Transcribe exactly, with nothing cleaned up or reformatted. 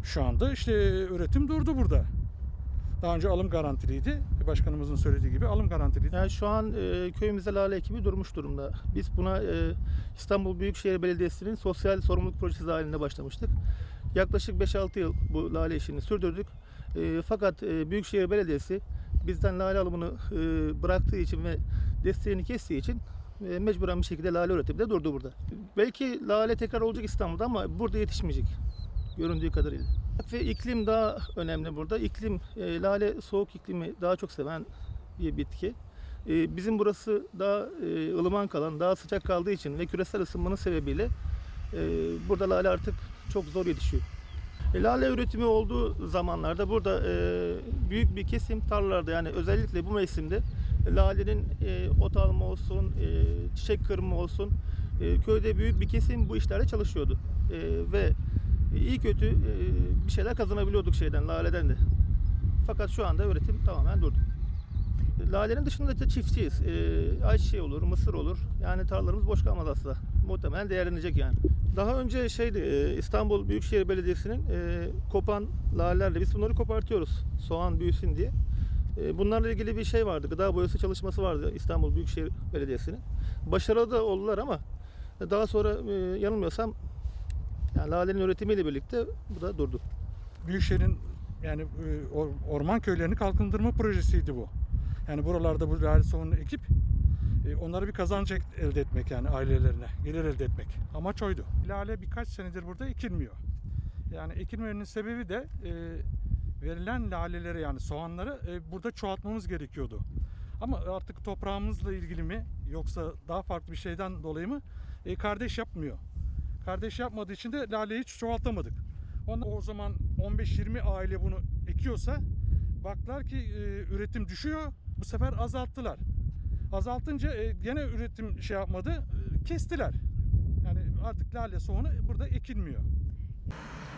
Şu anda işte üretim durdu burada. Daha önce alım garantiliydi. Başkanımızın söylediği gibi alım garantiliydi. Yani şu an e, köyümüzde lale ekibi durmuş durumda. Biz buna e, İstanbul Büyükşehir Belediyesi'nin sosyal sorumluluk projesi halinde başlamıştık. Yaklaşık beş altı yıl bu lale işini sürdürdük. E, fakat e, Büyükşehir Belediyesi bizden lale alımını e, bıraktığı için ve desteğini kestiği için e, mecburen bir şekilde lale üretimi de durdu burada. Belki lale tekrar olacak İstanbul'da ama burada yetişmeyecek göründüğü kadarıyla. Ve iklim daha önemli burada. İklim, e, lale soğuk iklimi daha çok seven bir bitki. E, bizim burası daha e, ılıman kalan, daha sıcak kaldığı için ve küresel ısınmanın sebebiyle e, burada lale artık çok zor yetişiyor. E, lale üretimi olduğu zamanlarda burada e, büyük bir kesim tarlalarda, yani özellikle bu mevsimde lalenin e, ot alma olsun, e, çiçek kırma olsun, e, köyde büyük bir kesim bu işlerde çalışıyordu. E, ve iyi kötü e, bir şeyler kazanabiliyorduk şeyden, laleden de. Fakat şu anda üretim tamamen durdu. Lalenin dışında da çiftçiyiz. E, ayçiçeği olur, mısır olur. Yani tarlalarımız boş kalmaz aslında. Muhtemelen değerlenecek yani. Daha önce şeydi, e, İstanbul Büyükşehir Belediyesi'nin e, kopan lalelerle biz bunları kopartıyoruz. Soğan büyüsün diye. E, bunlarla ilgili bir şey vardı. Gıda boyası çalışması vardı İstanbul Büyükşehir Belediyesi'nin. Başarılı da oldular ama daha sonra e, yanılmıyorsam yani lalenin üretimiyle birlikte bu da durdu. Büyükşehir'in yani orman köylerini kalkındırma projesiydi bu. Yani buralarda bu lale soğanını ekip onlara bir kazanç elde etmek, yani ailelerine gelir elde etmek. Amaç oydu. Lale birkaç senedir burada ekilmiyor. Yani ekilmemenin sebebi de verilen laleleri, yani soğanları burada çoğaltmamız gerekiyordu. Ama artık toprağımızla ilgili mi yoksa daha farklı bir şeyden dolayı mı kardeş yapmıyor. Kardeş yapmadığı için de laleyi hiç çoğaltamadık. Ondan o zaman on beş yirmi aile bunu ekiyorsa baktılar ki e, üretim düşüyor. Bu sefer azalttılar. Azaltınca e, gene üretim şey yapmadı. E, kestiler. Yani artık lale soğanı burada ekilmiyor.